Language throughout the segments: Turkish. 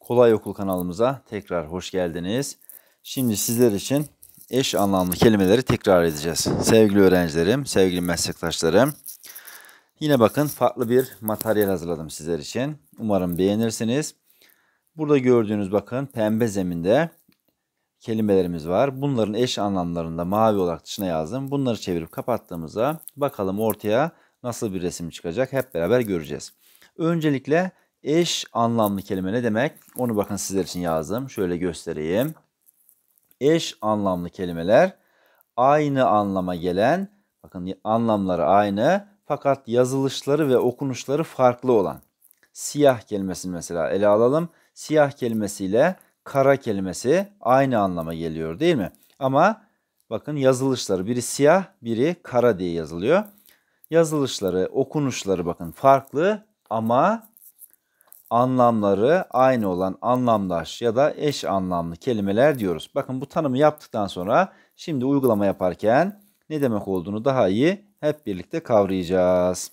Kolay Okul kanalımıza tekrar hoş geldiniz. Şimdi sizler için eş anlamlı kelimeleri tekrar edeceğiz. Sevgili öğrencilerim, sevgili meslektaşlarım. Yine bakın farklı bir materyal hazırladım sizler için. Umarım beğenirsiniz. Burada gördüğünüz bakın pembe zeminde kelimelerimiz var. Bunların eş anlamlarını da mavi olarak dışına yazdım. Bunları çevirip kapattığımızda bakalım ortaya nasıl bir resim çıkacak hep beraber göreceğiz. Öncelikle eş anlamlı kelime ne demek? Onu bakın sizler için yazdım. Şöyle göstereyim. Eş anlamlı kelimeler aynı anlama gelen, bakın anlamları aynı fakat yazılışları ve okunuşları farklı olan. Siyah kelimesini mesela ele alalım. Siyah kelimesiyle kara kelimesi aynı anlama geliyor değil mi? Ama bakın yazılışları biri siyah, biri kara diye yazılıyor. Yazılışları, okunuşları bakın farklı ama anlamları aynı olan anlamdaş ya da eş anlamlı kelimeler diyoruz. Bakın bu tanımı yaptıktan sonra şimdi uygulama yaparken ne demek olduğunu daha iyi hep birlikte kavrayacağız.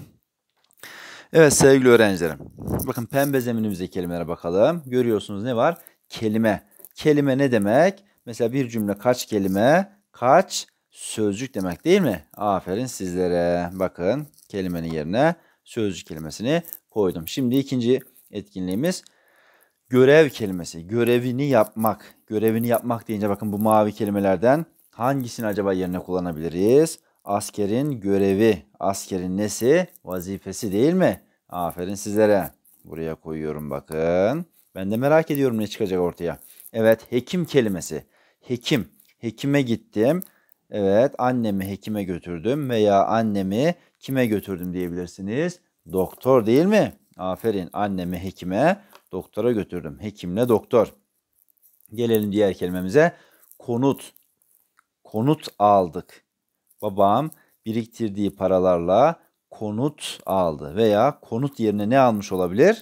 Evet sevgili öğrencilerim. Bakın pembe zeminimizdeki kelimelere bakalım. Görüyorsunuz ne var? Kelime. Kelime ne demek? Mesela bir cümle kaç kelime, kaç sözcük demek değil mi? Aferin sizlere. Bakın kelimenin yerine sözcük kelimesini koydum. Şimdi ikinci etkinliğimiz görev kelimesi. Görevini yapmak. Görevini yapmak deyince bakın bu mavi kelimelerden hangisini acaba yerine kullanabiliriz? Askerin görevi. Askerin nesi? Vazifesi değil mi? Aferin sizlere. Buraya koyuyorum bakın. Ben de merak ediyorum ne çıkacak ortaya. Evet, hekim kelimesi. Hekim. Hekime gittim. Evet, annemi hekime götürdüm veya annemi kime götürdüm diyebilirsiniz. Doktor değil mi? Aferin, annemi hekime, doktora götürdüm. Hekimle doktor. Gelelim diğer kelimemize. Konut. Konut aldık. Babam biriktirdiği paralarla konut aldı veya konut yerine ne almış olabilir?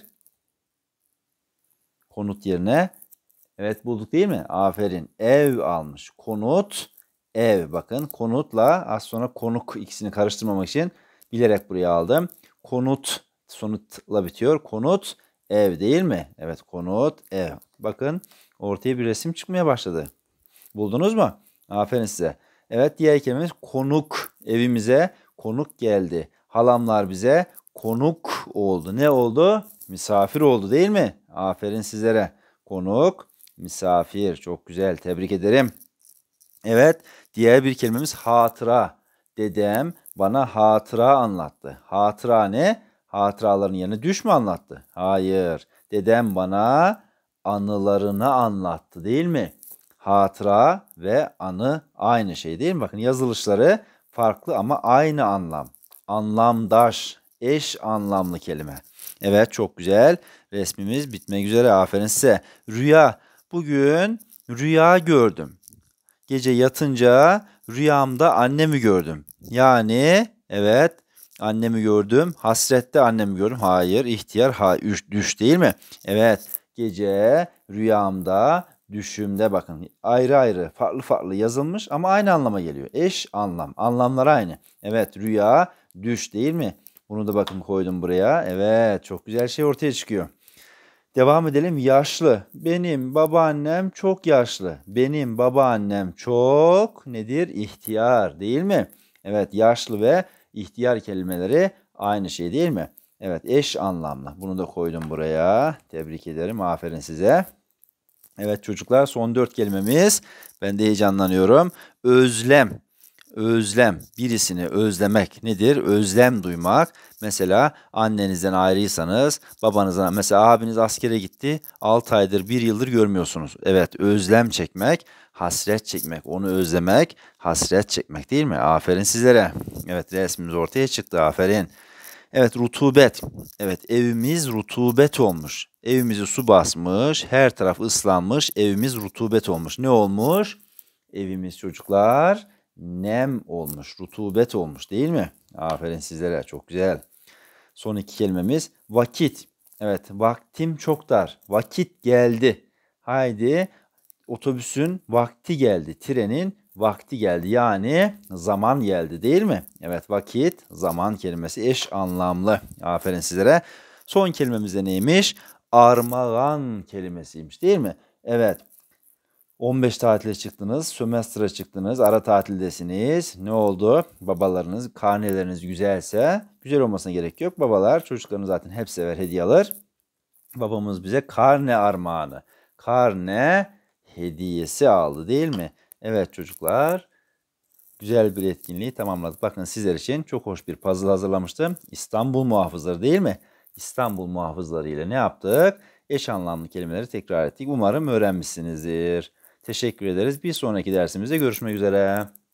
Konut yerine evet bulduk değil mi? Aferin. Ev almış. Konut, ev. Bakın konutla az sonra konuk ikisini karıştırmamak için bilerek buraya aldım. Konut sonutla bitiyor. Konut, ev değil mi? Evet konut, ev. Bakın ortaya bir resim çıkmaya başladı. Buldunuz mu? Aferin size. Evet diğer kelimemiz konuk. Evimize konuk geldi. Halamlar bize konuk oldu. Ne oldu? Misafir oldu değil mi? Aferin sizlere. Konuk, misafir. Çok güzel. Tebrik ederim. Evet diğer bir kelimemiz hatıra. Dedem bana hatıra anlattı. Hatıra ne? Hatıraların yerine düş mü anlattı? Hayır. Dedem bana anılarını anlattı değil mi? Hatıra ve anı aynı şey değil mi? Bakın yazılışları farklı ama aynı anlam. Anlamdaş, eş anlamlı kelime. Evet çok güzel. Resmimiz bitmek üzere. Aferin size. Rüya. Bugün rüya gördüm. Gece yatınca rüyamda annemi gördüm. Yani evet annemi gördüm. Hasrette annemi gördüm. Hayır ihtiyar düş değil mi? Evet gece rüyamda düşümde bakın ayrı ayrı farklı farklı yazılmış ama aynı anlama geliyor. Eş anlam. Anlamlar aynı. Evet rüya düş değil mi? Bunu da bakın koydum buraya. Evet çok güzel şey ortaya çıkıyor. Devam edelim. Yaşlı. Benim babaannem çok yaşlı. Benim babaannem çok nedir? İhtiyar değil mi? Evet yaşlı ve ihtiyar kelimeleri aynı şey değil mi? Evet eş anlamlı. Bunu da koydum buraya. Tebrik ederim. Aferin size. Evet çocuklar son 4 kelimemiz. Ben de heyecanlanıyorum. Özlem. Özlem, birisini özlemek nedir? Özlem duymak. Mesela annenizden ayrıysanız, babanızdan, mesela abiniz askere gitti, 6 aydır, 1 yıldır görmüyorsunuz. Evet, özlem çekmek, hasret çekmek, onu özlemek, hasret çekmek değil mi? Aferin sizlere. Evet, resmimiz ortaya çıktı, aferin. Evet, rutubet. Evet, evimiz rutubet olmuş. Evimizi su basmış, her taraf ıslanmış, evimiz rutubet olmuş. Ne olmuş? Evimiz çocuklar nem olmuş, rutubet olmuş değil mi? Aferin sizlere, çok güzel. Son 2 kelimemiz vakit. Evet, vaktim çok dar. Vakit geldi. Haydi otobüsün vakti geldi. Trenin vakti geldi. Yani zaman geldi değil mi? Evet vakit, zaman kelimesi eş anlamlı. Aferin sizlere. Son kelimemiz de neymiş? armağan kelimesiymiş değil mi? Evet. 15 tatile çıktınız, sömestre çıktınız, ara tatildesiniz. Ne oldu? Babalarınız, karneleriniz güzelse, güzel olmasına gerek yok. Babalar çocuklarını zaten hep sever, hediye alır. Babamız bize karne armağanı, karne hediyesi aldı değil mi? Evet çocuklar, güzel bir etkinliği tamamladık. Bakın sizler için çok hoş bir puzzle hazırlamıştım. İstanbul muhafızları değil mi? İstanbul muhafızları ile ne yaptık? Eş anlamlı kelimeleri tekrar ettik. Umarım öğrenmişsinizdir. Teşekkür ederiz. Bir sonraki dersimizde görüşmek üzere.